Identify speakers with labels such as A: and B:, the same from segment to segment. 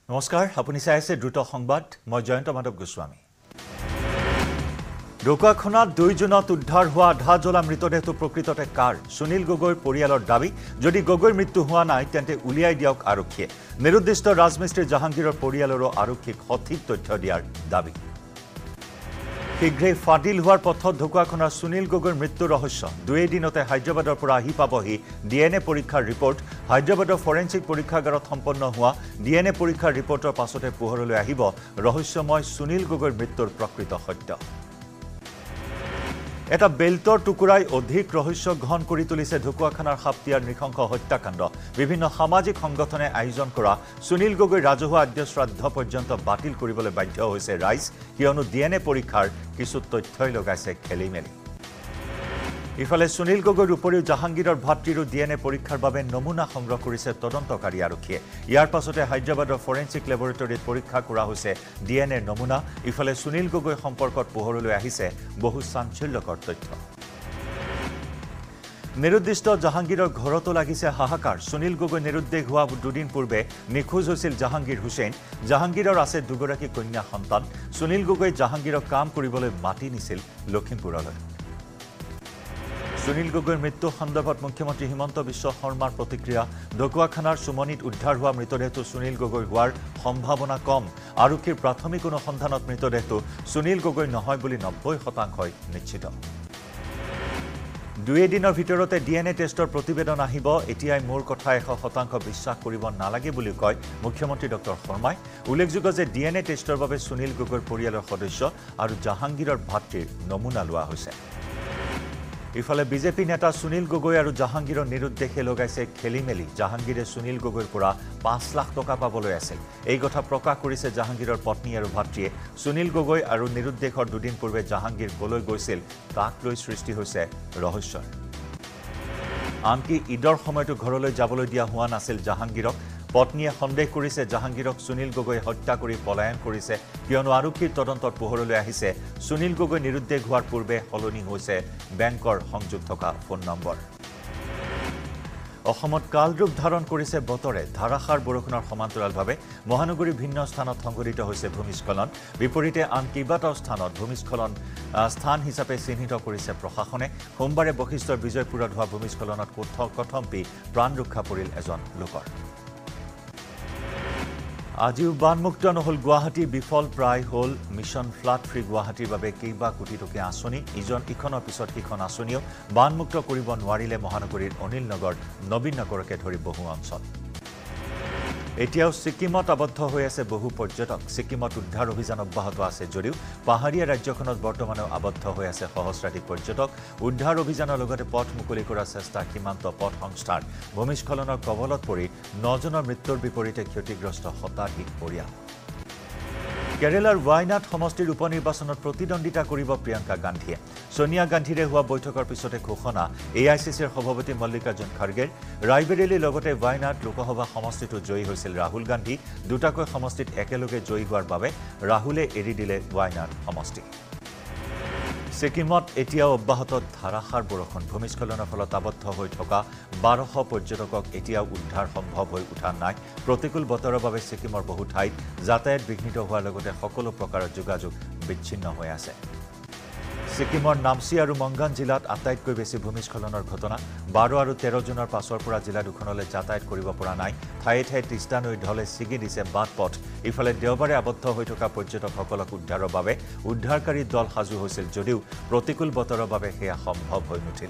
A: নমস্কাৰ আপুনি চাই আছে দ্ৰুত সংবাদ মই জয়ন্ত মাধৱ গোস্বামী ঢকুৱাখানাত 2 জুনত উদ্ধাৰ হোৱা আধা জ্বলা মৃতদেহটো প্ৰকৃততে কাৰ সুনীল গগৈৰ পৰিয়ালৰ দাবী যদি গগৈৰ মৃত্যু হোৱা নাই তেন্তে উলিয়াই দিয়ক আৰক্ষীয়ে নিৰুদ্দিষ্ট ৰাজমিস্ত্ৰী জাহাংগীৰৰ পৰিয়ালৰো আৰক্ষীক সঠিক তথ্য দিয়াৰ দাবী শীঘ্ৰেই ফাদিল হোৱাৰ পথত ঢকুৱাখানাৰ সুনীল গগৈৰ মৃত্যু ৰহস্য 2 দিনতে হায়দৰাবাদৰ পৰা আহি পাবহি ডিএনএ পৰীক্ষাৰ ৰিপৰ্ট হায়দৰাবাদৰ ফৰেনচিক পৰীক্ষাগাৰত সম্পন্ন হোৱা ডিএনএ পৰীক্ষাৰ ৰিপৰ্টৰ পাছতে পোহৰলৈ আহিব ৰহস্যময় সুনীল গগৈৰ মৃত্যুৰ প্ৰকৃত সত্য এটা বেল্টৰ টুকুৰাই অধিক ৰহস্য ঘন কৰি তুলিছে ঢকুৱাখানাৰ হাপ্তিয়াৰ নৃশংস হত্যাকাণ্ড বিভিন্ন সামাজিক সংগঠনে আয়োজন কৰা সুনীল গগৈ ৰাজহুৱা আদ্য শ্ৰাদ্ধ পৰ্যন্ত বাতিল কৰিবলৈ বাধ্য হৈছে ৰাইজ কিয়নো ডিএনএ পৰীক্ষাৰ কিছু তথ্যই লগাইছে খেলিমেলি ইফালে সুনীল গগৈৰ উপৰিও জাহাংগীৰৰ ভাতৃৰো ডিএনএ পৰীক্ষাৰ বাবে নমুনা সংগ্ৰহ কৰিছে তদন্তকাৰী আৰক্ষীয়ে ইয়াৰ পাছতে হায়দৰাবাদৰ ফৰেনচিক লেবৰেটৰীত পৰীক্ষা কৰা হৈছে ডিএনএৰ নমুনা ইফালে সুনীল গগৈ সম্পৰ্কত পোহৰলৈ আহিছে বহু চাঞ্চল্যকৰ তথ্য নিৰুদ্দিষ্ট জাহাংগীৰৰ ঘৰতো লাগিছে হাহাকাৰ সুনীল গগৈ নিৰুদ্দেশ হোৱা দুদিন পূৰ্বে নিখোজ হৈছিল জাহাংগীৰ হুছেইন জাহাংগীৰৰ আছে দুগৰাকী কন্যা সন্তান সুনীল গগৈ জাহাংগীৰক কাম কৰিবলৈ মাতি নিছিল লখিমপুৰলৈ সুনীল গগৈৰ মৃত্যু সন্দৰ্ভত মুখ্যমন্ত্ৰী হিমন্ত বিশ্ব শৰ্মাৰ প্ৰতিক্ৰিয়া ঢকুৱাখানাৰ সুমনিত উদ্ধাৰ হোৱা মৃতদেহটো সুনীল গগৈ হোৱাৰ সম্ভাৱনা কম আৰক্ষীৰ প্ৰাথমিক অনুসন্ধানত মৃতদেহটো সুনীল গগৈ নহয় বুলি 90% নিশ্চিত 2 দিনৰ ভিতৰতে ডিএনএ টেষ্টৰ প্ৰতিবেদন আহিব এতিয়াই মোৰ কথা 100% বিশ্বাস কৰিব নালাগে বুলি কয় মুখ্যমন্ত্ৰী ডক্টৰ শৰ্মাই উল্লেখযোগ্য যে ডিএনএ টেষ্টৰ বাবে সুনীল গগৈৰ পৰিয়ালৰ সদস্য আৰু জাহাংগীৰৰ ভাতৃৰ নমুনা লোৱা হৈছে ইফালে বিজেপি নেতা সুনীল গগৈ আৰু জাহাংগীৰৰ নিৰুদ্দেশে লগাইছে খেলিমেলি জাহাংগীৰে সুনীল গগৈৰ পৰা 5 লাখ টকা পাবলৈ আছিল এই কথা প্ৰকাশ কৰিছে জাহাংগীৰৰ পত্নী আৰু ভাতৃয়ে সুনীল গগৈ আৰু নিৰুদ্দেশৰ দুদিন পূৰ্বে জাহাংগীৰ কলৈ গৈছিল তাক লৈ সৃষ্টি হৈছে ৰহস্য আনকি ঈদৰ সময়তো ঘৰলৈ যাবলৈ দিয়া হোৱা নাছিল জাহাংগীৰক পত্নীয়ে সন্দেহ কৰিছে জাহাংগীৰক সুনীল গগৈ হত্যা কৰি পলায়ন কৰিছে কিয়নো আৰক্ষীৰ তদন্তত পোহৰলৈ আহিছে সুনীল গগৈ নিৰুদ্দেশ হোৱাৰ পূৰ্বে সলনি হৈছে বেংকৰ সংযোগ থকা ফোন নম্বৰ অসমত কালৰূপ ধাৰণ কৰিছে বতৰে ধাৰাসাৰ বৰষুণৰ সমান্তৰালভাৱে মহানগৰীৰ ভিন্ন স্থানত সংঘটিত হৈছে ভূমিস্খলন বিপৰীতে আন কেইবাটাও স্থানত ভূমিস্খলন স্থান হিচাপে চিহ্নিত কৰিছে প্ৰশাসনে সোমবাৰে বশিষ্ঠৰ বিজয়পুৰত হোৱা ভূমিস্খলনত কথম্পি প্ৰাণ ৰক্ষা পৰিল এজন লোকৰ আজিও বানমুক্ত নহল গুৱাহাটী বিফল প্ৰায় হল মিছন ফ্লাড ফ্ৰী গুৱাহাটীৰ বাবে কেইবা কোটি টকীয়া আঁচনি ইখনৰ পিছত সিখন আঁচনিও বানমুক্ত কৰিব নোৱাৰিলে মহানগৰীৰ অনিল নগৰ নবীন নগৰকে ধৰি বহু অঞ্চল এতিয়াও ছিকিমত আবদ্ধ হৈ আছে বহু পৰ্যটক ছিকিমত উদ্ধাৰ অভিযান অব্যাহত আছে যদিও পাহাৰীয়া ৰাজ্যখনত বৰ্তমানেও আবদ্ধ হৈ আছে সহস্ৰাধিক পৰ্যটক উদ্ধাৰ অভিযানৰ লগতে পথ মুকলি কৰাৰ চেষ্টা সীমান্ত পথ সংস্থাৰ ভূমিস্খলনৰ কবলত পৰি 9 জনৰ মৃত্যুৰ বিপৰীতে ক্ষতিগ্ৰস্ত শতাধিক পৰিয়াল কেৰেলাৰ ৱাইনাড সমষ্টিৰ উপনিৰ্বাচনত প্ৰতিদ্বন্দ্বিতা কৰিব প্ৰিয়ংকা গান্ধীয়ে সোনিয়া গান্ধীৰে হোৱা বৈঠকৰ পিছতে ঘোষণা এআইচিচিৰ সভাপতি মল্লিকাৰ্জুন খাৰ্গেৰ ৰায়বেৰেলীৰ লগতে ৱাইনাড লোকসভা সমষ্টিটো জয়ী হৈছিল ৰাহুল গান্ধী দুটাকৈ সমষ্টিত একেলগে জয়ী হোৱাৰ বাবে ৰাহুলে এৰি দিলে ৱাইনাড সমষ্টি ছিকিমত এতিয়াও অব্যাহত ধাৰাসাৰ বৰষুণ ভূমিস্খলনৰ ফলত আবদ্ধ হৈ থকা 1200 পৰ্যটকক এতিয়াও উদ্ধাৰ সম্ভৱ হৈ উঠা নাই প্ৰতিকূল বতৰৰ বাবে ছিকিমৰ বহু ঠাইত যাতায়াত বিঘ্নিত হোৱাৰ লগতে সকলো প্ৰকাৰৰ যোগাযোগ বিচ্ছিন্ন হৈ আছে ছিকিমৰ নামচি আৰু মংগান জিলাত আটাইতকৈ বেছি ভূমিস্খলনৰ ঘটনা 12 আৰু 13 জুনৰ পাছৰ পৰা জিলা দুখনলৈ যাতায়াত কৰিব পৰা নাই ঠায়ে ঠায়ে তিষ্টা নৈৰ ঢলে ছিগি দিছে বাটপথ ইফালে দেওবাৰে আবদ্ধ হৈ থকা পৰ্যটকসকলক উদ্ধাৰৰ বাবে উদ্ধাৰকাৰী দল সাজু হৈছিল যদিও প্ৰতিকূল বতৰৰ বাবে সেয়া সম্ভৱ হৈ নুঠিল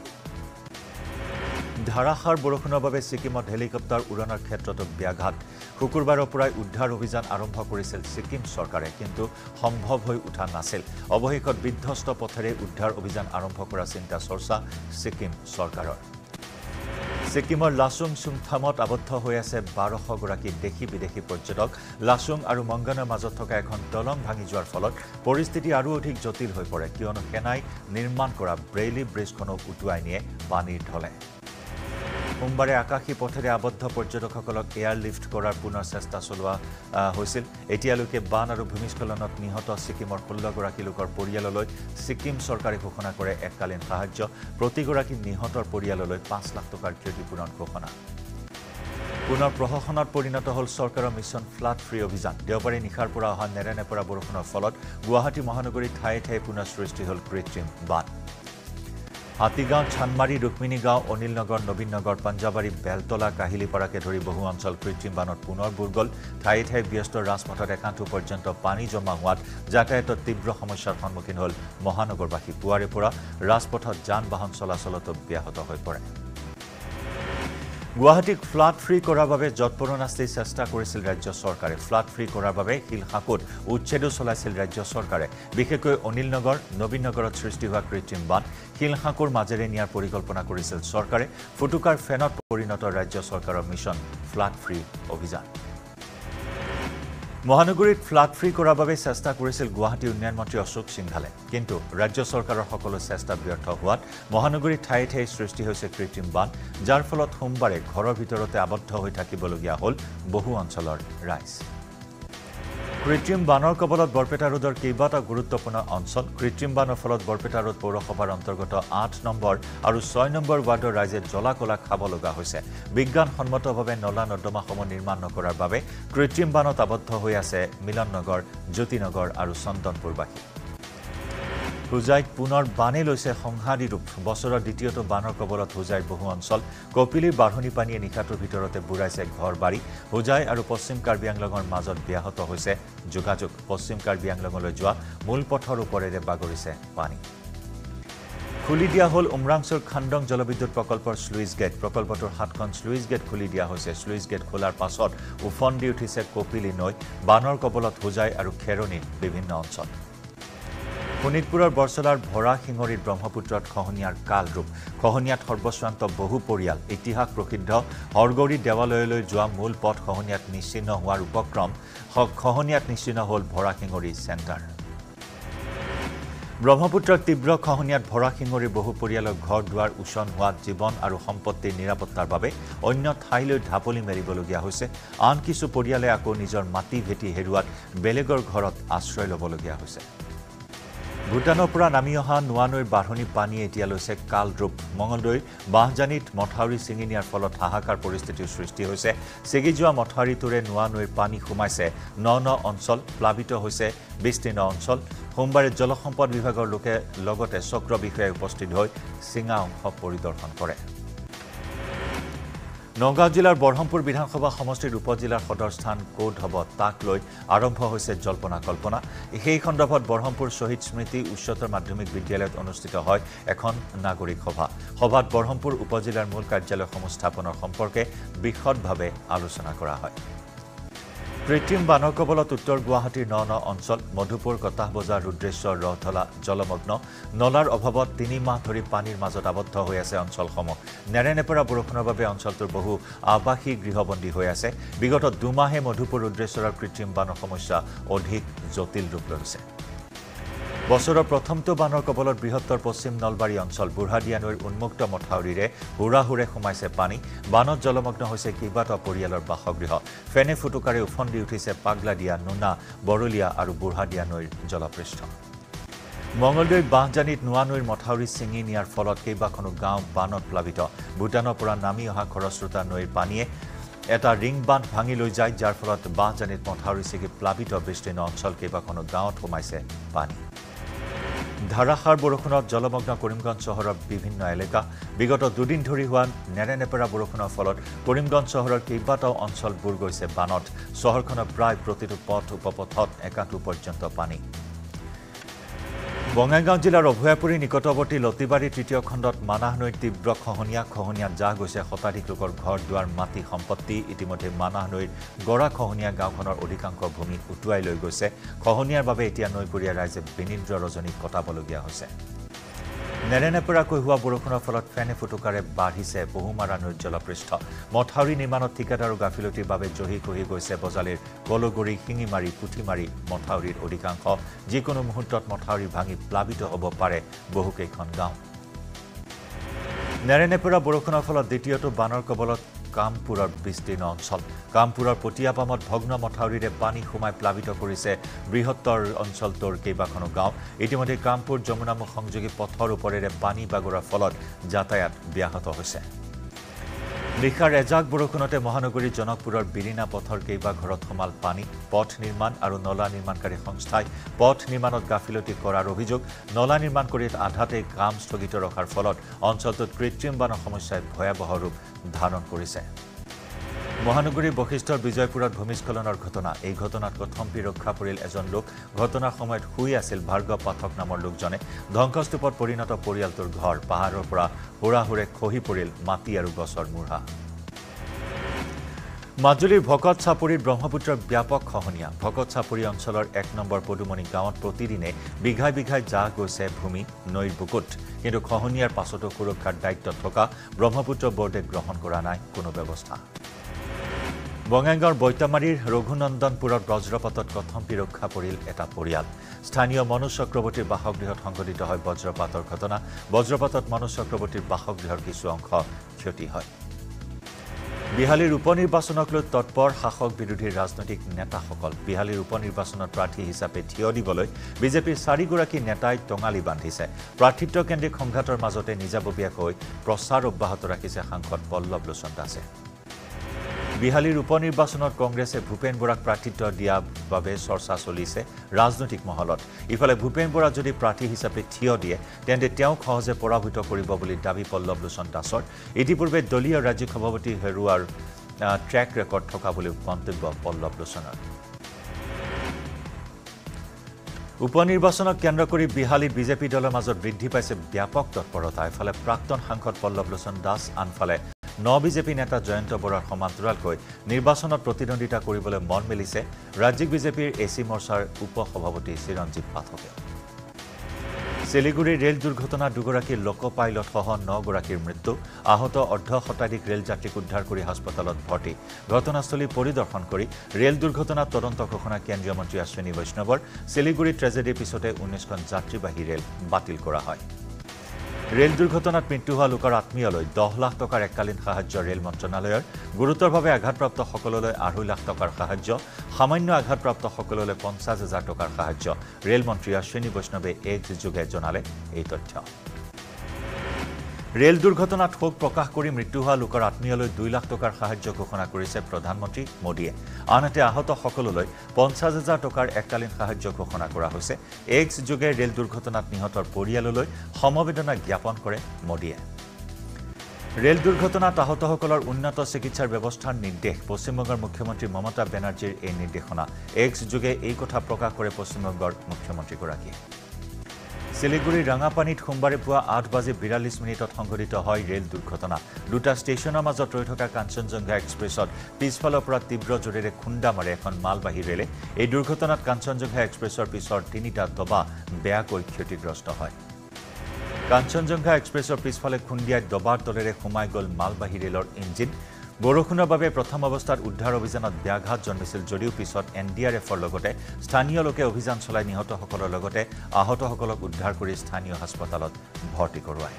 A: ধাৰাসাৰ বৰষুণৰ বাবে ছিকিমত হেলিকপ্টাৰ উৰণৰ ক্ষেত্ৰতো ব্যাঘাত শুকুৰবাৰৰ পৰাই উদ্ধাৰ অভিযান আৰম্ভ কৰিছিল ছিকিম চৰকাৰে কিন্তু সম্ভৱ হৈ উঠা নাছিল অৱশেষত বিধ্বস্ত পথেৰে উদ্ধাৰ অভিযান আৰম্ভ কৰা চিন্তা চৰ্চা ছিকিম চৰকাৰৰ ছিকিমৰ লাচুং চুংথামত আবদ্ধ হৈ আছে 1200 গৰাকী দেশী বিদেশী পৰ্যটক লাচুং আৰু মংগানৰ মাজত থকা এখন দলং ভাঙি যোৱাৰ ফলত পৰিস্থিতি আৰু অধিক জটিল হৈ পৰে কিয়নো সেনাই নিৰ্মাণ কৰা ব্ৰেইলি ব্ৰিজখনক উটুৱাই নিয়ে পানীৰ ঢলে সোমবাৰে আকাশী পথেৰে আবদ্ধ পৰ্যটকসকলক এয়াৰলিফ্ট কৰাৰ পুনৰ চেষ্টা চলোৱা হৈছিল এতিয়ালৈকে বান আৰু ভূমিস্খলনত নিহত ছিকিমৰ 16 গৰাকী লোকৰ পৰিয়াললৈ ছিকিম চৰকাৰে ঘোষণা কৰে এককালীন সাহায্য প্ৰতিগৰাকী নিহতৰ পৰিয়াললৈ 5 লাখ টকাৰ ক্ষতিপূৰণ ঘোষণা পুনৰ প্ৰশাসনত পৰিণত হ'ল চৰকাৰৰ মিছন ফ্লাড ফ্ৰী অভিযান দেওবাৰে নিশাৰ পৰা অহা নেৰানেপেৰা বৰষুণৰ ফলত গুৱাহাটী মহানগৰীত ঠায়ে ঠায়ে পুনৰ সৃষ্টি হ'ল কৃত্ৰিম বান হাতীগাঁও চানমাৰী ৰুক্মিণী গাঁও অনিল নগৰ নবীন নগৰ পাঞ্জাবাৰী বেলতলা কাহিলীপাৰাকে ধৰি বহু অঞ্চল কৃত্ৰিম বানত পুনৰ বুৰ গ'ল ঠায়ে ঠায়ে ব্যস্ত ৰাজপথত একাঁঠু পৰ্যন্ত পানী জমা হোৱাত যাতায়াতৰ তীব্ৰ সমস্যাৰ সন্মুখীন হ'ল মহানগৰবাসী পুৱাৰে পৰা ৰাজপথত যান বাহন চলাচলতো ব্যাহত হৈ পৰে গুৱাহাটীক ফ্লাড ফ্ৰী কৰাৰ বাবে যৎপৰোনাস্তি চেষ্টা কৰিছিল ৰাজ্য চৰকাৰে ফ্লাড ফ্ৰী কৰাৰ বাবে শিলখাকুত উচ্ছেদো চলাইছিল ৰাজ্য চৰকাৰে বিশেষকৈ অনিল নগৰ নবীন নগৰত সৃষ্টি হোৱা কৃত্ৰিম বান শিলখাকুৰ মাজেৰে নিয়াৰ পৰিকল্পনা কৰিছিল চৰকাৰে ফুটুকাৰ ফেনত পৰিণত ৰাজ্য চৰকাৰৰ মিছন ফ্লাড ফ্ৰী অভিযান মহানগৰীত ফ্লাড ফ্ৰী কৰাৰ বাবে চেষ্টা কৰিছিল গুৱাহাটী উন্নয়ন মন্ত্ৰী অশোক সিংঘালে কিন্তু ৰাজ্য চৰকাৰৰ সকলো চেষ্টা ব্যৰ্থ হোৱাত মহানগৰীত ঠায়ে ঠায়ে সৃষ্টি হৈছে কৃত্ৰিম বান যাৰ ফলত সোমবাৰে ঘৰৰ ভিতৰতে আবদ্ধ হৈ থাকিবলগীয়া হ'ল বহু অঞ্চলৰ ৰাইজ কৃত্ৰিম বানৰ কবলত বৰপেটা ৰোডৰ কেইবাটা গুৰুত্বপূৰ্ণ অঞ্চল কৃত্ৰিম বানৰ ফলত বৰপেটা ৰোড পৌৰসভাৰ অন্তৰ্গত 8 নম্বৰ আৰু 6 নম্বৰ ৱাৰ্ডৰ ৰাইজে জ্বলা-কলা খাব লগা হৈছে বিজ্ঞানসন্মতভাৱে নলা নৰ্দমাসমূহ নিৰ্মাণ নকৰাৰ বাবে কৃত্ৰিম বানত আবদ্ধ হৈ আছে মিলননগৰ জ্যোতিনগৰ আৰু চন্দনপুৰবাসী হুজাইত পুনৰ বানে লৈছে সংহাৰী ৰূপ বছৰৰ দ্বিতীয়টো বানৰ কবলত হুজাইৰ বহু অঞ্চল কপিলীৰ বাঢ়নী পানীয়ে নিশাটোৰ ভিতৰতে বুঢ়াইছে ঘৰ বাৰী হুজাই আৰু পশ্চিম কাৰ্বি আংলঙৰ মাজত ব্যাহত হৈছে যোগাযোগ পশ্চিম কাৰ্বি আংলঙলৈ যোৱা মূল পথৰ ওপৰেৰে বাগৰিছে পানী খুলি দিয়া হ'ল উমৰাংচুৰ খাণ্ডং জলবিদ্যুৎ প্ৰকল্পৰ স্লুইচ গেট প্ৰকল্পটোৰ 7খন স্লুইচ গেট খুলি দিয়া হৈছে স্লুইচ গেট খোলাৰ পাছত উফন্দি উঠিছে কপিলী নৈ বানৰ কবলত হুজাই আৰু খেৰণীৰ বিভিন্ন অঞ্চল শোণিতপুৰৰ বৰচলাৰ ভৰা শিঙৰীত ব্ৰহ্মপুত্ৰত খহনীয়াৰ কাল ৰূপ খহনীয়াত সৰ্বশ্ৰান্ত বহু পৰিয়াল ইতিহাস প্ৰসিদ্ধ হৰগৌৰী দেৱালয়লৈ যোৱা মূল পথ খহনীয়াত নিশ্চিন্ন হোৱাৰ উপক্ৰম খহনীয়াত নিশ্চিন্ন হ'ল ভৰা শিঙৰী চেণ্টাৰ ব্ৰহ্মপুত্ৰৰ তীব্ৰ খহনীয়াত ভৰা শিঙৰীৰ বহু পৰিয়ালৰ ঘৰ দুৱাৰ উচন হোৱাত জীৱন আৰু সম্পত্তিৰ নিৰাপত্তাৰ বাবে অন্য ঠাইলৈ ঢাপলি মেলিবলগীয়া হৈছে আন কিছু পৰিয়ালে আকৌ নিজৰ মাটি ভেটি হেৰুৱাত বেলেগৰ ঘৰত আশ্ৰয় ল'বলগীয়া হৈছে ভূটানৰ পৰা নামি অহা নোৱানৈৰ বাঢ়নী পানী এতিয়া লৈছে কাল ৰূপ মঙলদৈৰ বাঁহজানিত মথাউৰি ছিঙি নিয়াৰ ফলত হাহাকাৰ পৰিস্থিতিৰ সৃষ্টি হৈছে ছিগি যোৱা মথাউৰিটোৰে নোৱানৈৰ পানী সোমাইছে ন অঞ্চল প্লাবিত হৈছে বিস্তীৰ্ণ অঞ্চল সোমবাৰে জলসম্পদ বিভাগৰ লোকে লগতে চক্ৰ বিষয়াই উপস্থিত হৈ ছিঙা অংশ পৰিদৰ্শন কৰে নগাঁও জিলাৰ বৰহমপুৰ বিধানসভা সমষ্টিৰ উপজিলাৰ সদৰস্থান ক'ত হ'ব তাক লৈ আৰম্ভ হৈছে জল্পনা কল্পনা সেই সন্দৰ্ভত বৰহমপুৰ শ্বহীদ স্মৃতি উচ্চতৰ মাধ্যমিক বিদ্যালয়ত অনুষ্ঠিত হয় এখন নাগৰিক সভাত বৰহমপুৰ উপজিলাৰ মূল কাৰ্যালয়সমূহ স্থাপনৰ সম্পৰ্কে বিশদভাৱে আলোচনা কৰা হয় কৃত্ৰিম বানৰ কবলত উত্তৰ গুৱাহাটীৰ ন অঞ্চল মধুপুৰ কটাহ বজাৰ ৰুদ্ৰেশ্বৰ ৰথলা জলমগ্ন নলাৰ অভাৱত 3 মাহ ধৰি পানীৰ মাজত আবদ্ধ হৈ আছে অঞ্চলসমূহ নেৰানেপেৰা বৰষুণৰ বাবে অঞ্চলটোৰ বহু আৱাসী গৃহবন্দী হৈ আছে বিগত 2 মাহে মধুপুৰ ৰুদ্ৰেশ্বৰৰ কৃত্ৰিম বানৰ সমস্যা অধিক জটিল ৰূপ লৈছে বছৰৰ প্ৰথমটো বানৰ কবলত বৃহত্তৰ পশ্চিম নলবাৰী অঞ্চল বুঢ়াদিয়া নৈৰ উন্মুক্ত মথাউৰিৰে হুৰাহুৰে সোমাইছে পানী বানত জলমগ্ন হৈছে কেইবাটাও পৰিয়ালৰ বাসগৃহ ফেনে ফুটুকাৰে উফন্দি উঠিছে পাগলাদিয়া নুনা বৰলীয়া আৰু বুঢ়াদিয়া নৈৰ জলপৃষ্ঠ মঙলদৈৰ বাঁহজানিত নোৱানৈৰ মথাউৰি ছিঙি নিয়াৰ ফলত কেইবাখনো গাঁও বানত প্লাবিত ভূটানৰ পৰা নামি অহা খৰস্ৰোতা নৈৰ পানীয়ে এটা ৰিং বান্ধ ভাঙি লৈ যায় যাৰ ফলত বাঁহজানিত মথাউৰি ছিগি প্লাবিত বিস্তীৰ্ণ অঞ্চল কেইবাখনো গাঁৱত সোমাইছে পানী ধাৰাসাৰ বৰষুণত জলমগ্ন কৰিমগঞ্জ চহৰৰ বিভিন্ন এলেকা বিগত 2 দিন ধৰি হোৱা নেৰানেপেৰা বৰষুণৰ ফলত কৰিমগঞ্জ চহৰৰ কেইবাটাও অঞ্চল বুৰ গৈছে বানত চহৰখনৰ প্ৰায় প্ৰতিটো পথ উপপথত একাঁঠু পৰ্যন্ত পানী বঙাইগাঁও জিলাৰ অভয়াপুৰী নিকটৱৰ্তী লতিবাৰী তৃতীয় খণ্ডত মানাহ নৈৰ তীব্ৰ খহনীয়াত যা গৈছে শতাধিক লোকৰ ঘৰ দুৱাৰ মাটি সম্পত্তি ইতিমধ্যে মানাহ নৈৰ গৰা খহনীয়া গাঁওখনৰ অধিকাংশ ভূমি উটুৱাই লৈ গৈছে খহনীয়াৰ বাবে এতিয়া নৈপৰীয়া ৰাইজে বিনিদ্ৰ ৰজনী কটাবলগীয়া হৈছে নেৰানেপেৰাকৈ হোৱা বৰষুণৰ ফলত ফেনে ফুটুকাৰে বাঢ়িছে বহুমাৰা নৈৰ জলপৃষ্ঠ মথাউৰি নিৰ্মাণত ঠিকাদাৰৰ গাফিলতিৰ বাবে জহি কহি গৈছে বজালিৰ কলগুৰি শিঙিমাৰী পুঠিমাৰী মথাউৰিৰ অধিকাংশ যিকোনো মুহূৰ্তত মথাউৰি ভাঙি প্লাবিত হ'ব পাৰে বহুকেইখন গাঁও নেৰানেপেৰা বৰষুণৰ ফলত দ্বিতীয়টো বানৰ কবলত কামপুৰৰ বিস্তীৰ্ণ অঞ্চল কামপুৰৰ পটিয়াপামত ভগ্ন মথাউৰিৰে পানী সোমাই প্লাবিত কৰিছে বৃহত্তৰ অঞ্চলটোৰ কেইবাখনো গাঁও ইতিমধ্যে কামপুৰ যমুনামুখ সংযোগী পথৰ ওপৰেৰে পানী বাগৰাৰ ফলত যাতায়াত ব্যাহত হৈছে নিশাৰ এজাক বৰষুণতে মহানগৰীৰ জনকপুৰৰ বিৰিনা পথৰ কেইবা ঘৰত সোমাল পানী পথ নিৰ্মাণ আৰু নলা নিৰ্মাণকাৰী সংস্থাই পথ নিৰ্মাণত গাফিলতি কৰাৰ অভিযোগ নলা নিৰ্মাণ কৰি আধাতে কাম স্থগিত ৰখাৰ ফলত অঞ্চলটোত কৃত্ৰিম বানৰ সমস্যাই ভয়াবহ ৰূপ ধাৰণ কৰিছে মহানগৰীৰ বশিষ্ঠৰ বিজয়পুৰত ভূমিস্খলনৰ ঘটনা এই ঘটনাত কথম্পি ৰক্ষা পৰিল এজন লোক ঘটনাৰ সময়ত শুই আছিল ভাৰ্গৱ পাঠক নামৰ লোকজনে ধ্বংসস্তূপত পৰিণত পৰিয়ালটোৰ ঘৰ পাহাৰৰ পৰা হুৰাহুৰে খহি পৰিল মাটি আৰু গছৰ মূঢ়া মাজুলীৰ ভকত চাপৰিৰ ব্ৰহ্মপুত্ৰৰ ব্যাপক খহনীয়া ভকত চাপৰি অঞ্চলৰ 1 নম্বৰ পদুমণি গাঁৱত প্ৰতিদিনে বিঘাই বিঘাই জাহ গৈছে ভূমি নৈৰ বুকুত কিন্তু খহনীয়াৰ পাছতো সুৰক্ষাৰ দায়িত্ব থকা ব্ৰহ্মপুত্ৰ বোৰ্ডে গ্ৰহণ কৰা নাই কোনো ব্যৱস্থা বঙাইগাঁৱৰ বৈতামাৰীৰ ৰঘুনন্দনপুৰত বজ্ৰপাতত কথম্পি ৰক্ষা পৰিল এটা পৰিয়াল স্থানীয় মনোজ চক্ৰৱৰ্তীৰ বাসগৃহত সংঘটিত হয় বজ্ৰপাতৰ ঘটনা বজ্ৰপাতত মনোজ চক্ৰৱৰ্তীৰ বাসগৃহৰ কিছু অংশ ক্ষতি হয় বিহালীৰ উপনিৰ্বাচনক লৈ তৎপৰ শাসক বিৰোধী ৰাজনৈতিক নেতাসকল বিহালীৰ উপনিৰ্বাচনত প্ৰাৰ্থী হিচাপে থিয় দিবলৈ বিজেপিৰ 4 গৰাকী নেতাই টঙালি বান্ধিছে প্ৰাৰ্থিত্ব কেন্দ্ৰিক সংঘাতৰ মাজতে নিজাববীয়াকৈ প্ৰচাৰ অব্যাহত ৰাখিছে সাংসদ পল্লৱ লোচন দাসে বিহালীৰ উপনিৰ্বাচনত কংগ্ৰেছে ভূপেন বৰাক প্ৰাৰ্থিত্ব দিয়া বাবে চৰ্চা চলিছে ৰাজনৈতিক মহলত ইফালে ভূপেন বৰা যদি প্ৰাৰ্থী হিচাপে থিয় দিয়ে তেন্তে তেওঁক সহজে পৰাভূত কৰিব বুলি দাবী পল্লৱ লোচন দাসৰ ইতিপূৰ্বে দলীয় ৰাজ্যিক সভাপতি হেৰুৱাৰ ট্ৰেক ৰেকৰ্ড থকা বুলি মন্তব্য পল্লৱ লোচনৰ উপনিৰ্বাচনক কেন্দ্ৰ কৰি বিহালীত বিজেপি দলৰ মাজত বৃদ্ধি পাইছে ব্যাপক তৎপৰতা এফালে প্ৰাক্তন সাংসদ পল্লৱ লোচন দাস আনফালে বিজেপি নেতা জয়ন্ত বৰাৰ সমান্তৰালকৈ নিৰ্বাচনত প্ৰতিদ্বন্দ্বিতা কৰিবলৈ মন মেলিছে ৰাজ্যিক বিজেপিৰ এচি মৰ্চাৰ উপসভাপতি চিৰঞ্জীৱ পাঠকে শিলিগুৰিৰ ৰেল দুৰ্ঘটনাত 2 গৰাকী লোক পাইলট সহ 9 গৰাকীৰ মৃত্যু আহত অৰ্ধশতাধিক ৰেল যাত্ৰীক উদ্ধাৰ কৰি হাস্পতালত ভৰ্তি ঘটনাস্থলী পৰিদৰ্শন কৰি ৰেল দুৰ্ঘটনাত তদন্ত ঘোষণা কেন্দ্ৰীয় মন্ত্ৰী অশ্বিনী বৈষ্ণৱৰ শিলিগুৰি ট্ৰেজেডিৰ পিছতে 19খন যাত্ৰীবাহী ৰেল বাতিল কৰা হয় ৰেল দুৰ্ঘটনাত মৃত্যু হোৱা লোকৰ আত্মীয়লৈ 10 লাখ টকাৰ এককালীন সাহায্য ৰেল মন্ত্ৰণালয়ৰ গুৰুতৰভাৱে আঘাতপ্ৰাপ্ত সকললৈ 2.5 লাখ টকাৰ সাহায্য সামান্য আঘাতপ্ৰাপ্ত সকললৈ 50,000 টকাৰ সাহায্য ৰেল মন্ত্ৰী অশ্বিনী বৈষ্ণৱে এক যোগে জনালে এই তথ্য ৰেল দুৰ্ঘটনাত শোক প্ৰকাশ কৰি মৃত্যু হোৱা লোকৰ আত্মীয়লৈ 2 লাখ টকাৰ সাহায্য ঘোষণা কৰিছে প্ৰধানমন্ত্ৰী মোদীয়ে আনহাতে আহত সকললৈ 50,000 টকাৰ এককালীন সাহায্য ঘোষণা কৰা হৈছে এক যোগে ৰেল দুৰ্ঘটনাত নিহতৰ পৰিয়াললৈ সমবেদনা জ্ঞাপন কৰে মোদীয়ে ৰেল দুৰ্ঘটনাত আহতসকলৰ উন্নত চিকিৎসাৰ ব্যৱস্থাৰ নিৰ্দেশ পশ্চিমবংগৰ মুখ্যমন্ত্ৰী মমতা বেনাৰ্জীৰ এই নিৰ্দেশনা এক যোগে এই কথা প্ৰকাশ কৰে পশ্চিমবংগৰ মুখ্যমন্ত্ৰীগৰাকীয়ে শিলিগুৰিৰ ৰাঙাপানীত সোমবাৰে পুৱা 8:42 সংঘটিত হয় ৰেল দুৰ্ঘটনা দুটা ষ্টেচনৰ মাজত ৰৈ থকা কাঞ্চনজংঘা এক্সপ্ৰেছত পিছফালৰ পৰা তীব্ৰ জোৰেৰে খুন্দা মাৰে এখন মালবাহী ৰেলে এই দুৰ্ঘটনাত কাঞ্চনজংঘা এক্সপ্ৰেছৰ পিছৰ 3টা ডবা বেয়াকৈ ক্ষতিগ্ৰস্ত হয় কাঞ্চনজংঘা এক্সপ্ৰেছৰ পিছফালে খুন্দিয়াই ডবাৰ তলেৰে সোমাই গ'ল মালবাহী ৰেলৰ ইঞ্জিন বৰষুণৰ বাবে প্ৰথম অৱস্থাত উদ্ধাৰ অভিযানত ব্যাঘাত জন্মিছিল যদিও পিছত এনডিআৰএফৰ লগতে স্থানীয় লোকে অভিযান চলাই নিহতসকলৰ লগতে আহতসকলক উদ্ধাৰ কৰি স্থানীয় হাস্পতালত ভৰ্তি কৰোৱায়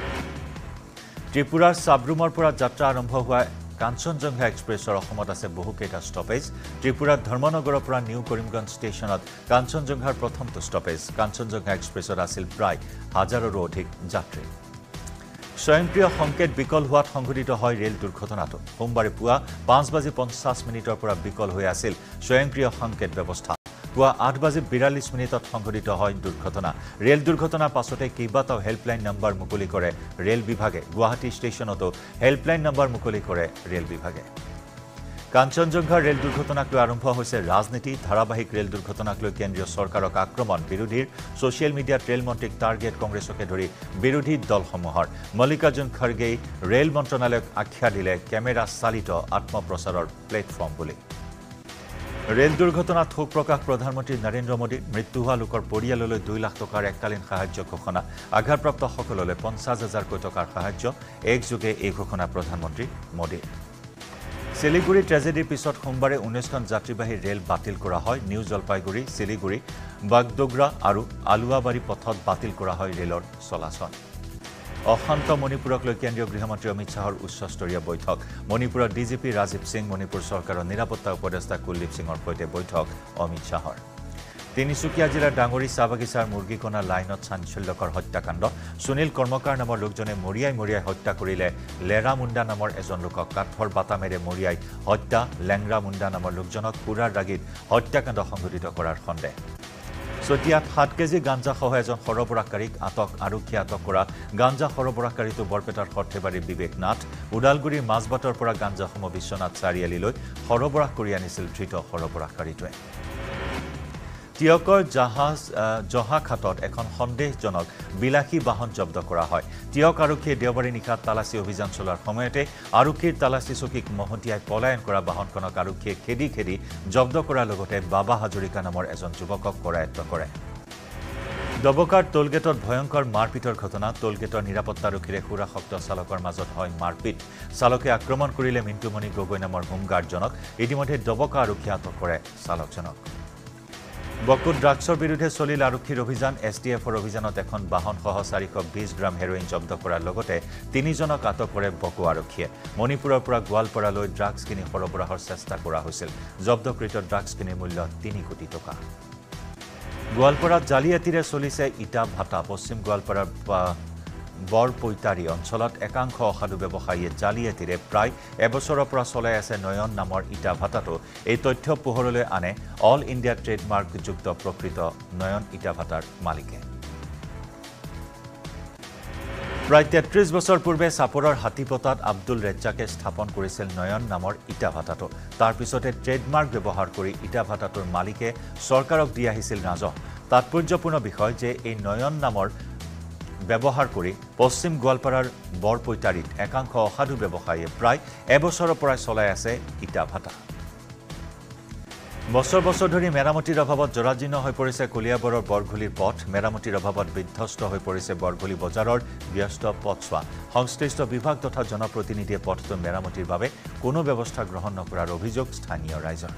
A: ত্ৰিপুৰাৰ সাবৰুমৰ পৰা যাত্ৰা আৰম্ভ হোৱা কাঞ্চনজংঘা এক্সপ্ৰেছৰ অসমত আছে বহুকেইটা ষ্টপেজ ত্ৰিপুৰাৰ ধৰ্মনগৰৰ পৰা নিউ কৰিমগঞ্জ ষ্টেচনত কাঞ্চনজংঘাৰ প্ৰথমটো ষ্টপেজ কাঞ্চনজংঘা এক্সপ্ৰেছত আছিল প্ৰায় 1000ৰো অধিক যাত্ৰী স্বয়ংক্ৰিয় সংকেত বিকল হোৱাত সংঘটিত হয় ৰেল দুৰ্ঘটনাটো সোমবাৰে পুৱা 5:50 পৰা বিকল হৈ আছিল স্বয়ংক্ৰিয় সংকেত ব্যৱস্থা পুৱা 8:42 সংঘটিত হয় দুৰ্ঘটনা ৰেল দুৰ্ঘটনাৰ পাছতে কেইবাটাও হেল্পলাইন নম্বৰ মুকলি কৰে ৰেল বিভাগে গুৱাহাটী ষ্টেচনতো হেল্পলাইন নম্বৰ মুকলি কৰে ৰেল বিভাগে কাঞ্চনজংঘা ৰেল দুৰ্ঘটনাক লৈ আৰম্ভ হৈছে ৰাজনীতি ধাৰাবাহিক ৰেল দুৰ্ঘটনাক লৈ কেন্দ্ৰীয় চৰকাৰক আক্ৰমণ বিৰোধীৰ সোশ্যাল মিডিয়াত ৰেল মন্ত্ৰীক টাৰ্গেট কংগ্ৰেছকে ধৰি বিৰোধী দলসমূহৰ মল্লিকাৰ্জুন খৰগেই ৰেল মন্ত্ৰণালয়ক আখ্যা দিলে কেমেৰা চালিত আত্মপ্ৰচাৰৰ প্লেটফৰ্ম বুলি ৰেল দুৰ্ঘটনাত শোক প্ৰকাশ প্ৰধানমন্ত্ৰী নৰেন্দ্ৰ মোদীৰ মৃত্যু হোৱা লোকৰ পৰিয়াললৈ 2 লাখ টকাৰ এককালীন সাহায্য ঘোষণা আঘাতপ্ৰাপ্ত সকললৈ 50,000 টকাৰ সাহায্য একযোগে এই ঘোষণা প্ৰধানমন্ত্ৰী মোদীৰ শিলিগুৰি ট্ৰেজেডিৰ পিছত সোমবাৰে 19খন যাত্ৰীবাহী ৰেল বাতিল কৰা হয় নিউ জলপাইগুৰি শিলিগুৰি বাগডোগৰা আৰু আলুৱাবাৰী পথত বাতিল কৰা হয় ৰেলৰ চলাচল অশান্ত মণিপুৰক লৈ কেন্দ্ৰীয় গৃহমন্ত্ৰী অমিত শাহৰ উচ্চস্তৰীয় বৈঠক মণিপুৰৰ ডিজিপি ৰাজীৱ সিং মণিপুৰ চৰকাৰৰ নিৰাপত্তা উপদেষ্টা কুলদীপ সিঙৰ সৈতে বৈঠক অমিত শাহৰ তিনিচুকীয়া জিলাৰ ডাঙৰি চাহবাগিচাৰ মুৰ্গীকণা লাইনত চাঞ্চল্যকৰ হত্যাকাণ্ড সুনীল কৰ্মকাৰ নামৰ লোকজনে মৰিয়াই হত্যা কৰিলে লেৰা মুণ্ডা নামৰ এজন লোকক কাঠৰ বাটামেৰে মৰিয়াই হত্যা লেংৰা মুণ্ডা নামৰ লোকজনক পুৰাৰ ৰাগিত হত্যাকাণ্ড সংঘটিত কৰাৰ সন্দেহ চতিয়াত 7 কেজি গাঞ্জাসহ এজন সৰবৰাহকাৰীক আৰক্ষীয়ে আটক কৰা গাঞ্জা সৰবৰাহকাৰীটো বৰপেটাৰ সৰ্থেবাৰীৰ বিবেক নাথ উদালগুৰিৰ মাজবাটৰ পৰা গাঞ্জাসমূহ বিশ্বনাথ চাৰিআলিলৈ সৰবৰাহ কৰি আনিছিল ধৃত সৰবৰাহকাৰীটোৱে টিয়কৰ জহাঘাটত এখন সন্দেহজনক বিলাসী বাহন জব্দ কৰা হয় টিয়ক আৰক্ষীয়ে দেওবাৰে নিশা তালাচী অভিযান চলোৱাৰ সময়তে আৰক্ষীৰ তালাচী চকীক মহতিয়াই পলায়ন কৰা বাহনখনক আৰক্ষীয়ে খেদি জব্দ কৰাৰ লগতে বাবা হাজৰিকা নামৰ এজন যুৱকক কৰায়ত্ব কৰে দবকাৰ টোলগেটত ভয়ংকৰ মাৰপিটৰ ঘটনা টোলগেটৰ নিৰাপত্তাৰক্ষীৰে সুৰাসক্ত চালকৰ মাজত হয় মাৰপিট চালকে আক্ৰমণ কৰিলে মিণ্টুমণি গগৈ নামৰ হোমগাৰ্ডজনক ইতিমধ্যে দবকা আৰক্ষীয়ে আটক কৰে চালকজনক বকুত ড্ৰাগছৰ বিৰুদ্ধে চলিল আৰক্ষীৰ অভিযান এছটিএফৰ অভিযানত এখন বাহনসহ 420 গ্ৰাম হেৰোইন জব্দ কৰাৰ লগতে 3জনক আটক কৰে বকু আৰক্ষীয়ে মণিপুৰৰ পৰা গোৱালপাৰালৈ ড্ৰাগছ কিনি সৰবৰাহৰ চেষ্টা কৰা হৈছিল জব্দকৃত ড্ৰাগছ কিনিৰ মূল্য 3 কোটি টকা গোৱালপাৰাত জালিয়াতিৰে চলিছে ইটা ভাটা পশ্চিম গোৱালপাৰাৰ বৰপৈতাৰী অঞ্চলত একাংশ অসাধু ব্যৱসায়ীয়ে জালিয়াতিৰে প্ৰায় এবছৰৰ পৰা চলাই আছে নয়ন নামৰ ইটা ভাটাটো এই তথ্য পোহৰলৈ আনে অল ইণ্ডিয়া ট্ৰেডমাৰ্কযুক্ত প্ৰকৃত নয়ন ইটা ভাটাৰ মালিকে প্ৰায় 33 বছৰ পূৰ্বে চাপৰৰ হাতীপতাত আব্দুল ৰেজ্জাকে স্থাপন কৰিছিল নয়ন নামৰ ইটা ভাটাটো তাৰ পিছতে ট্ৰেডমাৰ্ক ব্যৱহাৰ কৰি ইটা ভাটাটোৰ মালিকে চৰকাৰক দি আহিছিল ৰাজহ তাৎপৰ্যপূৰ্ণ বিষয় যে এই নয়ন নামৰ ব্যৱহাৰ কৰি পশ্চিম গোৱালপাৰাৰ বৰপৈতাৰীত একাংশ অসাধু ব্যৱসায়ীয়ে প্ৰায় এবছৰৰ পৰা চলাই আছে ইটা ভাটা বছৰ ধৰি মেৰামতিৰ অভাৱত জৰাজীৰ্ণ হৈ পৰিছে কলিয়াবৰৰ বৰঘুলিৰ পথ মেৰামতিৰ অভাৱত বিধ্বস্ত হৈ পৰিছে বৰঘুলি বজাৰৰ ব্যস্ত পথছোৱা সংশ্লিষ্ট বিভাগ তথা জনপ্ৰতিনিধিয়ে পথটো মেৰামতিৰ বাবে কোনো ব্যৱস্থা গ্ৰহণ নকৰাৰ অভিযোগ স্থানীয় ৰাইজৰ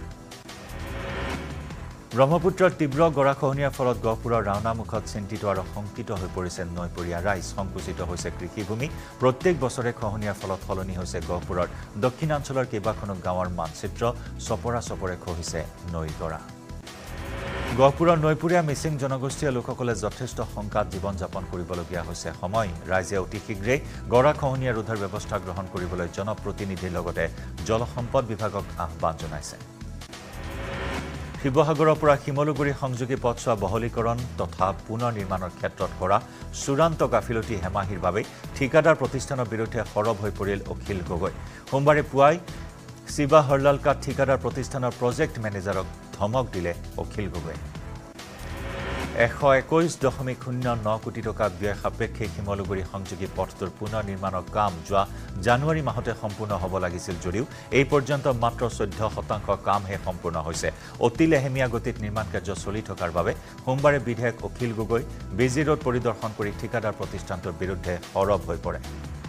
A: ব্ৰহ্মপুত্ৰৰ তীব্ৰ গৰাখহনীয়াৰ ফলত গহপুৰৰ ৰাওনামুখত চিন্তিত আৰু শংকিত হৈ পৰিছে নৈপৰীয়া ৰাইজ সংকুচিত হৈছে কৃষিভূমি প্ৰত্যেক বছৰে খহনীয়াৰ ফলত সলনি হৈছে গহপুৰৰ দক্ষিণাঞ্চলৰ কেইবাখনো গাঁৱৰ মানচিত্ৰ চপৰে খহিছে নৈৰ গৰা গহপুৰৰ নৈপৰীয়া মিচিং জনগোষ্ঠীয় লোকসকলে যথেষ্ট শংকাত জীৱন যাপন কৰিবলগীয়া হৈছে সময় ৰাইজে অতি শীঘ্ৰেই গৰাখহনীয়া ৰোধৰ ব্যৱস্থা গ্ৰহণ কৰিবলৈ জনপ্ৰতিনিধিৰ লগতে জলসম্পদ বিভাগক আহ্বান জনাইছে শিৱসাগৰৰ পৰা শিমলুগুৰি সংযোগী পথছোৱা বহলীকৰণ তথা পুনৰ নিৰ্মাণৰ ক্ষেত্ৰত কৰা চূড়ান্ত গাফিলতি হেমাহিৰ বাবে ঠিকাদাৰ প্ৰতিষ্ঠানৰ বিৰুদ্ধে সৰব হৈ পৰিল অখিল গগৈ সোমবাৰে পুৱাই শিৱা হৰলালকাত ঠিকাদাৰ প্ৰতিষ্ঠানৰ প্ৰজেক্ট মেনেজাৰক ধমক দিলে অখিল গগৈ 121.09 কোটি টকা ব্যয় সাপেক্ষে শিমলুগুৰি সংযোগী পথটোৰ পুনৰ নিৰ্মাণৰ কাম যোৱা জানুৱাৰী মাহতে সম্পূৰ্ণ হ'ব লাগিছিল যদিও এই পৰ্যন্ত মাত্ৰ 14% কামহে সম্পূৰ্ণ হৈছে অতি লেহেমীয়া গতিত নিৰ্মাণ কাৰ্য চলি থকাৰ বাবে সোমবাৰে বিধায়ক অখিল গগৈ বিজি ৰোড পৰিদৰ্শন কৰি ঠিকাদাৰ প্ৰতিষ্ঠানটোৰ বিৰুদ্ধে সৰব হৈ পৰে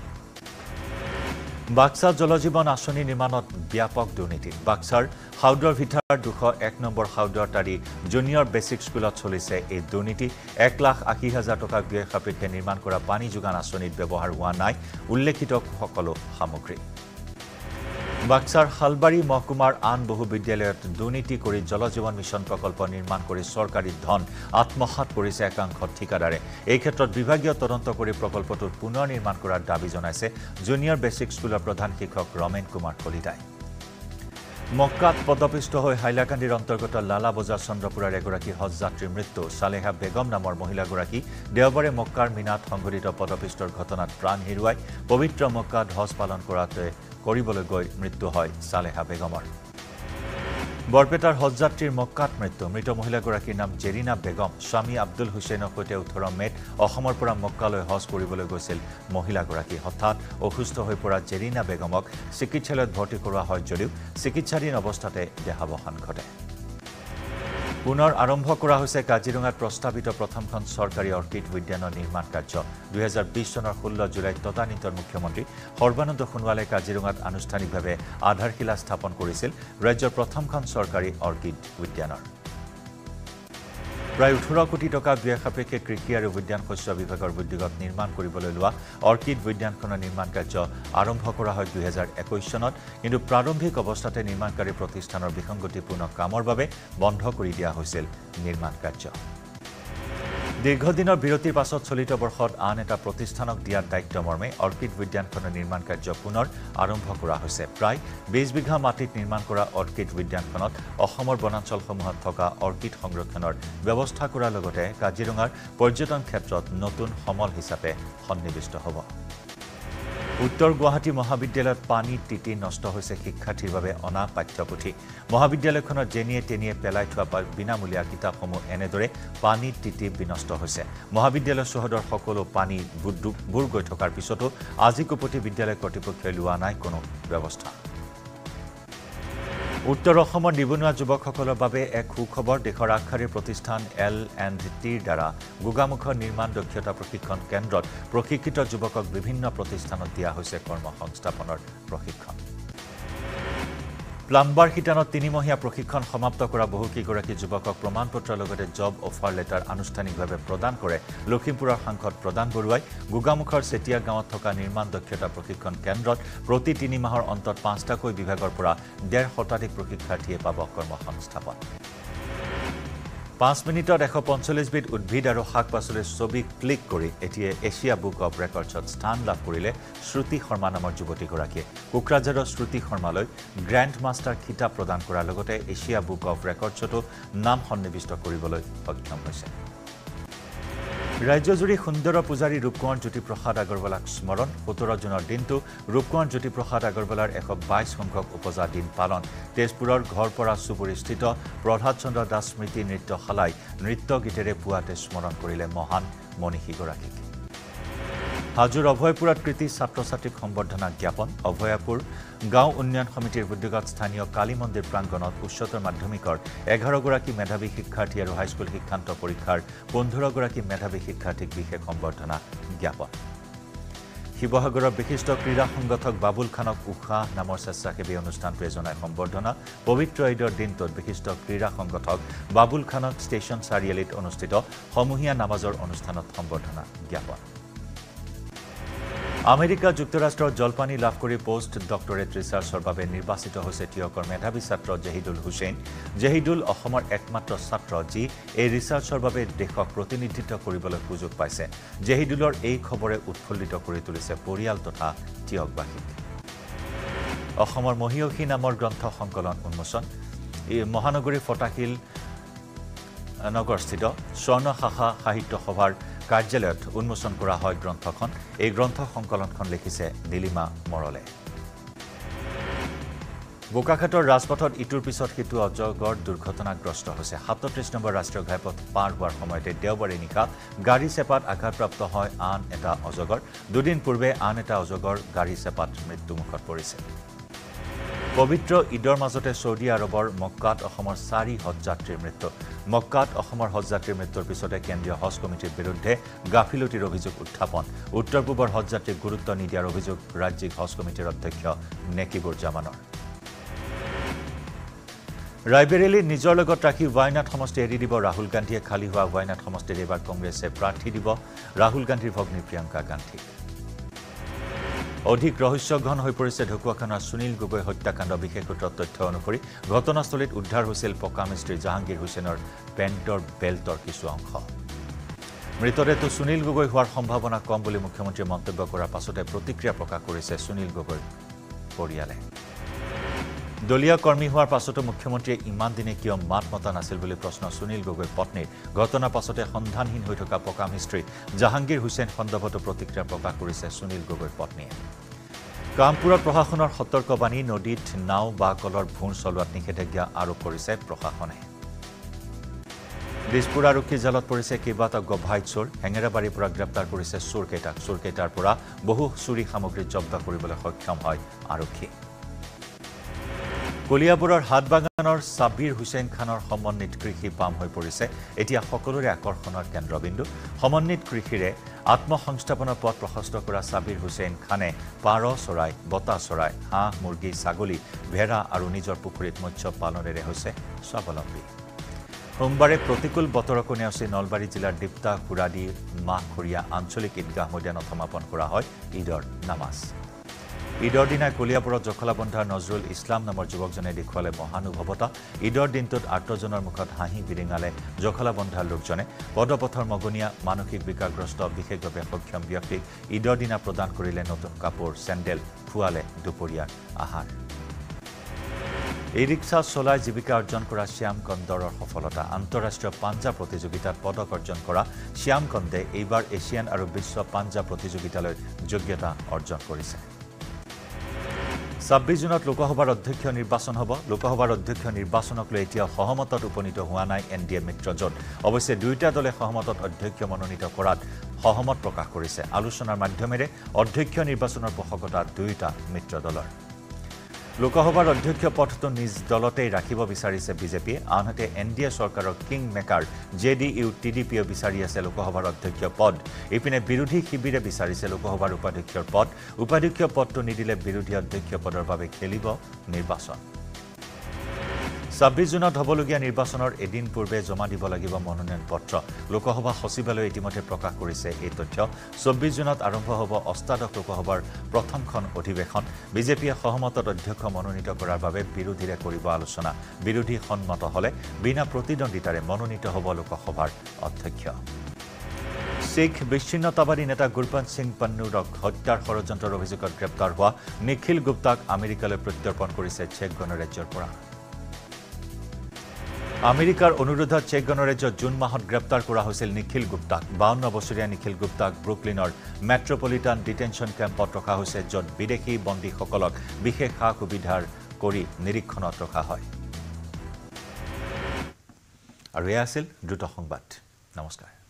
A: বাক্সা জলজীৱন আঁচনি নিৰ্মাণত ব্যাপক দুৰ্নীতি বাক্সাৰ হাউদৰ ভিটাৰ 201 নম্বৰ হাউদৰ তাৰি জুনিয়ৰ বেসিক স্কুলত চলিছে এই দুৰ্নীতি 1,80,000 টকা ব্যয় সাপেক্ষে নিৰ্মাণ কৰা পানী যোগান আঁচনিত ব্যৱহাৰ হোৱা নাই উল্লেখিত সকলো সামগ্ৰী বাক্সাৰ হালবাৰী মহকুমাৰ আন বহু বিদ্যালয়ত দুৰ্নীতি কৰি জলজীৱন মিছন প্ৰকল্প নিৰ্মাণ কৰি চৰকাৰী ধন আত্মসাৎ কৰিছে একাংশ ঠিকাদাৰে এই ক্ষেত্ৰত বিভাগীয় তদন্ত কৰি প্ৰকল্পটো পুনৰ নিৰ্মাণ কৰাৰ দাবী জনাইছে জুনিয়ৰ বেসিক স্কুলৰ প্ৰধান শিক্ষক ৰমেন কুমাৰ কলিতাই মক্কাত পদপিষ্ট হৈ হাইলাকান্দিৰ অন্তৰ্গত লালা বজাৰ চন্দ্ৰপুৰৰ এগৰাকী হজ যাত্ৰীৰ মৃত্যু সালেহা বেগম নামৰ মহিলাগৰাকী দেওবাৰে মক্কাৰ মিনাত সংঘটিত পদপিষ্টৰ ঘটনাত প্ৰাণ হেৰুৱাই পবিত্ৰ মক্কাত হজ পালন কৰিবলৈ গৈ মৃত্যু হয় সালেহা বেগমৰ বৰপেটাৰ হজ যাত্ৰীৰ মক্কাত মৃত মহিলাগৰাকীৰ নাম জেৰিনা বেগম স্বামী আব্দুল হুছেইনৰ সৈতে 18 মেত অসমৰ পৰা মক্কালৈ হজ কৰিবলৈ গৈছিল মহিলাগৰাকী হঠাৎ অসুস্থ হৈ পৰা জেৰিনা বেগমক চিকিৎসালয়ত ভৰ্তি কৰোৱা হয় যদিও চিকিৎসাধীন অৱস্থাতে দেহাৱসান ঘটে পুনৰ আৰম্ভ কৰা হৈছে কাজিৰঙাত প্ৰস্তাৱিত প্ৰথমখন চৰকাৰী অৰ্কিড উদ্যানৰ নিৰ্মাণ কাৰ্য 2020 চনৰ 16 জুলাইত তদানীন্তৰ মুখ্যমন্ত্ৰী সৰ্বানন্দ সোণোৱালে কাজিৰঙাত আনুষ্ঠানিকভাৱে আধাৰশিলা স্থাপন কৰিছিল ৰাজ্যৰ প্ৰথমখন চৰকাৰী অৰ্কিড উদ্যানৰ প্ৰায় 18 কোটি টকা ব্যয় সাপেক্ষে কৃষি আৰু উদ্যান শস্য বিভাগৰ উদ্যোগত নিৰ্মাণ কৰিবলৈ লোৱা অৰ্কিড উদ্যানখনৰ নিৰ্মাণ কাৰ্য আৰম্ভ কৰা হয় 2021 চনত কিন্তু প্ৰাৰম্ভিক অৱস্থাতে নিৰ্মাণকাৰী প্ৰতিষ্ঠানৰ বিসংগতিপূৰ্ণ কামৰ বাবে বন্ধ কৰি দিয়া হৈছিল নিৰ্মাণ কাৰ্য দীৰ্ঘদিনৰ বিৰতিৰ পাছত চলিত বৰ্ষত আন এটা প্ৰতিষ্ঠানক দিয়াৰ দায়িত্ব মৰ্মে অৰ্কিড উদ্যানখনৰ নিৰ্মাণ কাৰ্য পুনৰ আৰম্ভ কৰা হৈছে প্ৰায় 20 বিঘা মাটিত নিৰ্মাণ কৰা অৰ্কিড উদ্যানখনত অসমৰ বনাঞ্চলসমূহত থকা অৰ্কিড সংৰক্ষণৰ ব্যৱস্থা কৰাৰ লগতে কাজিৰঙাৰ পৰ্যটন ক্ষেত্ৰত নতুন সমল হিচাপে সন্নিৱিষ্ট হ'ব উত্তৰ গুৱাহাটী মহাবিদ্যালয়ত পানী তিতি নষ্ট হৈছে শিক্ষাৰ্থীৰ বাবে অনা পাঠ্যপুথি মহাবিদ্যালয়খনৰ জেনিয়ে তেনিয়ে পেলাই থোৱা বিনামূলীয়া কিতাপসমূহ এনেদৰে পানী তিতি বিনষ্ট হৈছে মহাবিদ্যালয় চহৰৰ সকলো পানী বুৰ গৈ থকাৰ পিছতো আজি কুপতি বিদ্যালয় কৰ্তৃপক্ষই লোৱা নাই কোনো ব্যৱস্থা উত্তৰ অসমৰ নিবনুৱা যুৱকসকলৰ বাবে এক সুখবৰ দেশৰ আগশাৰীৰ প্ৰতিষ্ঠান L&Tৰ দ্বাৰা গোগামুখৰ নিৰ্মাণ দক্ষতা প্ৰশিক্ষণ কেন্দ্ৰত প্ৰশিক্ষিত যুৱকক বিভিন্ন প্ৰতিষ্ঠানত দিয়া হৈছে কৰ্মসংস্থাপনৰ প্ৰশিক্ষণ প্লাম্বাৰ শিতানত 3 মহীয়া প্ৰশিক্ষণ সমাপ্ত কৰা বহুকেইগৰাকী যুৱকক প্ৰমাণপত্ৰৰ লগতে জব অফাৰ লেটাৰ আনুষ্ঠানিকভাৱে প্ৰদান কৰে লখিমপুৰৰ সাংসদ প্ৰদান বৰুৱাই গোগামুখৰ চেতিয়া গাঁৱত থকা নিৰ্মাণ দক্ষতা প্ৰশিক্ষণ কেন্দ্ৰত প্ৰতি 3 মাহৰ অন্তত 5টাকৈ বিভাগৰ পৰা 1.5 শতাধিক প্ৰশিক্ষাৰ্থীয়ে পাব কৰ্মসংস্থাপন 5 মিনিটত 145 বিধ উদ্ভিদ আৰু শাক-পাচলিৰ ছবি ক্লিক কৰি এতিয়া এছিয়া বুক অফ ৰেকৰ্ডছত স্থান লাভ কৰিলে শ্ৰুতি শৰ্মা নামৰ যুৱতীগৰাকীয়ে কোকৰাঝাৰৰ শ্ৰুতি শৰ্মালৈ গ্ৰেণ্ড মাষ্টাৰ খিতাপ প্ৰদান কৰাৰ লগতে এছিয়া বুক অফ ৰেকৰ্ডছতো নাম সন্নিৱিষ্ট কৰিবলৈ সক্ষম হৈছে ৰাজ্যজুৰি সুন্দৰ পূজাৰী ৰূপকুঁৱৰ জ্যোতিপ্ৰসাদ আগৰৱালাক স্মৰণ 17 জুনৰ দিনটো ৰূপকুঁৱৰ জ্যোতিপ্ৰসাদ আগৰৱালাৰ 122 সংখ্যক উপজা দিন পালন তেজপুৰৰ ঘৰপৰা চুবুৰীস্থিত প্ৰভাত চন্দ্ৰ দাস স্মৃতি নৃত্যশালাই নৃত্য গীতেৰে পুৱাতে স্মৰণ কৰিলে মহান মনীষীগৰাকীক হাজোৰ অভয়পুৰত কৃতি ছাত্ৰ-ছাত্ৰীক সম্বৰ্ধনা জ্ঞাপন অভয়াপুৰ গাঁও উন্নয়ন সমিতিৰ উদ্যোগত স্থানীয় কালী মন্দিৰ প্ৰাংগণত উচ্চতৰ মাধ্যমিকৰ 11 গৰাকী মেধাৱী শিক্ষাৰ্থী আৰু হাইস্কুল শিক্ষান্ত পৰীক্ষাৰ 15 গৰাকী মেধাৱী শিক্ষাৰ্থীক বিশেষ সম্বৰ্ধনা জ্ঞাপন শিৱসাগৰৰ বিশিষ্ট ক্ৰীড়া সংগঠক বাবুল খানক উষা নামৰ স্বেচ্ছাসেৱী অনুষ্ঠানটোৱে জনায় সম্বৰ্ধনা পবিত্ৰ ঈদৰ দিনটোত বিশিষ্ট ক্ৰীড়া সংগঠক বাবুল খানক ষ্টেচন চাৰিআলিত অনুষ্ঠিত সমূহীয়া নামাজৰ অনুষ্ঠানত সম্বৰ্ধনা জ্ঞাপন আমেৰিকা যুক্তৰাষ্ট্ৰৰ জলপানী লাভ কৰি পোষ্ট ডক্টৰেট ৰিচাৰ্চৰ বাবে নিৰ্বাচিত হৈছে টিয়কৰ মেধাৱী ছাত্ৰ জহিদুল হুছেইন জহিদুল অসমৰ একমাত্ৰ ছাত্ৰ যি এই ৰিচাৰ্চৰ বাবে দেশক প্ৰতিনিধিত্ব কৰিবলৈ সুযোগ পাইছে জহিদুলৰ এই খবৰে উৎফুল্লিত কৰি তুলিছে পৰিয়াল তথা টিয়কবাসীক অসমৰ মহিয়সী নামৰ গ্ৰন্থ সংকলন উন্মোচন মহানগৰীৰ ফটাশিল নগৰস্থিত স্বৰ্ণ শাখা সাহিত্য সভাৰ কাৰ্যালয়ত উন্মোচন কৰা হয় গ্ৰন্থখন এই গ্ৰন্থ সংকলনখন লিখিছে নীলিমা মৰলে বোকাখাটৰ ৰাজপথত ইটোৰ পিছত সিটো অজগৰ দুৰ্ঘটনাগ্ৰস্ত হৈছে 37 নম্বৰ ৰাষ্ট্ৰীয় ঘাইপথ পাৰ হোৱাৰ সময়তে দেওবাৰে নিশা গাড়ী চেপাত আঘাতপ্ৰাপ্ত হয় আন এটা অজগৰ দুদিন পূৰ্বে আন এটা অজগৰ গাড়ী চেপাত মৃত্যুমুখত পৰিছে পবিত্ৰ ঈদৰ মাজতে সৌদি আৰবৰ মক্কাত অসমৰ 4 হজযাত্ৰীৰ মৃত্যু মক্কাত অসমৰ হজযাত্ৰীৰ মৃত্যুৰ পিছতে কেন্দ্ৰীয় হজ কমিটিৰ বিৰুদ্ধে গাফিলতিৰ অভিযোগ উত্থাপন উত্তৰ পূবৰ হজযাত্ৰীক গুৰুত্ব নিদিয়াৰ অভিযোগ ৰাজ্যিক হজ কমিটিৰ অধ্যক্ষ নেকিবুৰ জামানৰ ৰায়বেৰেলী নিজৰ লগত ৰাখি ৱাইনাট সমষ্টি এৰি দিব ৰাহুল গান্ধীয়ে খালী হোৱা ৱাইনাট সমষ্টিৰ এবাৰ কংগ্ৰেছে প্ৰাৰ্থী দিব ৰাহুল গান্ধীৰ ভগ্নী প্ৰিয়ংকা গান্ধী অধিক ৰহস্যঘন হৈ পৰিছে ঢকুৱাখানাৰ সুনীল গগৈ হত্যাকাণ্ড বিশেষ সূত্ৰৰ তথ্য অনুসৰি ঘটনাস্থলীত উদ্ধাৰ হৈছিল পকা মিস্ত্ৰী জাহাংগীৰ হুছেইনৰ পেণ্টৰ বেল্টৰ কিছু অংশ মৃতদেহটো সুনীল গগৈ হোৱাৰ সম্ভাৱনা কম বুলি মুখ্যমন্ত্ৰীয়ে মন্তব্য কৰাৰ পাছতে প্ৰতিক্ৰিয়া প্ৰকাশ কৰিছে সুনীল গগৈৰ পৰিয়ালে দলীয় কৰ্মী হোৱাৰ পাছতো মুখ্যমন্ত্ৰীয়ে ইমান দিনে কিয় মাত মতা নাছিল বুলি প্ৰশ্ন সুনীল গগৈৰ পত্নীৰ ঘটনাৰ পাছতে সন্ধানহীন হৈ থকা পকা মিস্ত্ৰী জাহাংগীৰ হুছেইন সন্দৰ্ভত প্ৰতিক্ৰিয়া প্ৰকাশ কৰিছে সুনীল গগৈৰ পত্নীয়ে কামপুৰত প্ৰশাসনৰ সতৰ্কবাণী নদীত নাও বা কলৰ ভোৰ চলোৱাত নিষেধাজ্ঞা আৰোপ কৰিছে প্ৰশাসনে দিছপুৰ আৰক্ষী জালত পৰিছে কেইবাটাও গভাইট চোৰ হেঙেৰাবাৰীৰ পৰা গ্ৰেপ্তাৰ কৰিছে চোৰকেইটাৰ পৰা বহু চুৰি সামগ্ৰী জব্দ কৰিবলৈ সক্ষম হয় আৰক্ষী কলিয়াবৰৰ হাটবাগানৰ সাবিৰ হুছেইন খানৰ সমন্বিত কৃষি পাম হৈ পৰিছে এতিয়া সকলোৰে আকৰ্ষণৰ কেন্দ্ৰবিন্দু সমন্বিত কৃষিৰে আত্মসংস্থাপনৰ পথ প্ৰশস্ত কৰা সাবিৰ হুছেইন খানে পাৰ চৰাই বতা চৰাই হাঁহ মুৰ্গী ছাগলী ভেড়া আৰু নিজৰ পুখুৰীত মৎস্য পালনেৰে হৈছে স্বাৱলম্বী সোমবাৰে প্ৰতিকূল বতৰকো নেওচি নলবাৰী জিলাৰ ডিপ্তা খুৰাদি মাহখৰীয়া আঞ্চলিক ঈদগাহ মৈদানত সমাপন কৰা হয় ঈদৰ নামাজ ঈদৰ দিনা কলিয়াপুৰত জখলাবন্ধাৰ নজৰুল ইছলাম নামৰ যুৱকজনে দেখুৱালে মহানুভৱতা ঈদৰ দিনটোত আৰ্তজনৰ মুখত হাঁহি বিৰিঙালে জখলাবন্ধাৰ লোকজনে পদপথৰ মগনীয়া মানসিক বিকাৰগ্ৰস্ত বিশেষভাৱে সক্ষম ব্যক্তিক ঈদৰ দিনা প্ৰদান কৰিলে নতুন কাপোৰ চেণ্ডেল খুৱালে দুপৰীয়াৰ আহাৰ এই ৰিক্সা চলাই জীৱিকা অৰ্জন কৰা শ্যাম কন্দৰৰ সফলতা আন্তঃৰাষ্ট্ৰীয় পাঞ্জা প্ৰতিযোগিতাত পদক অৰ্জন কৰা শ্যাম কন্দে এইবাৰ এছিয়ান আৰু বিশ্ব পাঞ্জা প্ৰতিযোগিতালৈ যোগ্যতা অৰ্জন কৰিছে ২৬ জুনত লোকসভাৰ অধ্যক্ষ নিৰ্বাচন হ'ব লোকসভাৰ অধ্যক্ষ নিৰ্বাচনক লৈ এতিয়া সহমতত উপনীত হোৱা নাই এনডিএ মিত্ৰজোঁট অৱশ্যে দুয়োটা দলে সহমতত অধ্যক্ষ মনোনীত কৰাত সহমত প্ৰকাশ কৰিছে আলোচনাৰ মাধ্যমেৰে অধ্যক্ষ নিৰ্বাচনৰ পোষকতা দুয়োটা মিত্ৰ দলৰ লোকসভাৰ অধ্যক্ষ পদটো নিজ দলতেই ৰাখিব বিচাৰিছে বিজেপিয়ে আনহাতে এনডিএ চৰকাৰৰ কিং মেকাৰ জেডিইউ টিডিপিও বিচাৰি আছে লোকসভাৰ অধ্যক্ষ পদ ইপিনে বিৰোধী শিবিৰে বিচাৰিছে লোকসভাৰ উপাধ্যক্ষৰ পদ উপাধ্যক্ষ পদটো নিদিলে বিৰোধী অধ্যক্ষ পদৰ বাবে খেলিব নিৰ্বাচন ২৬ জুনত হ'বলগীয়া নিৰ্বাচনৰ এদিন পূৰ্বে জমা দিব লাগিব মনোনয়ন পত্ৰ লোকসভা সচিবালয়ে ইতিমধ্যে প্ৰকাশ কৰিছে এই তথ্য ২৪ জুনত আৰম্ভ হ'ব অষ্টাদশ লোকসভাৰ প্ৰথমখন অধিৱেশন বিজেপিয়ে সহমতত অধ্যক্ষ মনোনীত কৰাৰ বাবে বিৰোধীৰে কৰিব আলোচনা বিৰোধী সন্মত হ'লে বিনা প্ৰতিদ্বন্দ্বিতাৰে মনোনীত হ'ব লোকসভাৰ অধ্যক্ষ শিখ বিচ্ছিন্নতাবাদী নেতা গুৰবন্ত সিং পন্নুৰক হত্যাৰ ষড়যন্ত্ৰৰ অভিযোগত গ্ৰেপ্তাৰ হোৱা নিখিল গুপ্তাক আমেৰিকালৈ প্ৰত্যৰ্পণ কৰিছে চেক গণৰাজ্যৰ পৰা আমেৰিকাৰ অনুৰোধত চেক গণৰাজ্যত জুন মাহত গ্ৰেপ্তাৰ কৰা হৈছিল নিখিল গুপ্তাক ৫২ বছৰীয়া নিখিল গুপ্তাক ব্ৰুকলিনৰ মেট্ৰপলিটান ডিটেনশ্যন কেম্পত ৰখা হৈছে য'ত বিদেশী বন্দীসকলক বিশেষ সা সুবিধাৰ কৰি নিৰীক্ষণত ৰখা হয় আৰু এয়া আছিল দ্ৰুত সংবাদ নমস্কাৰ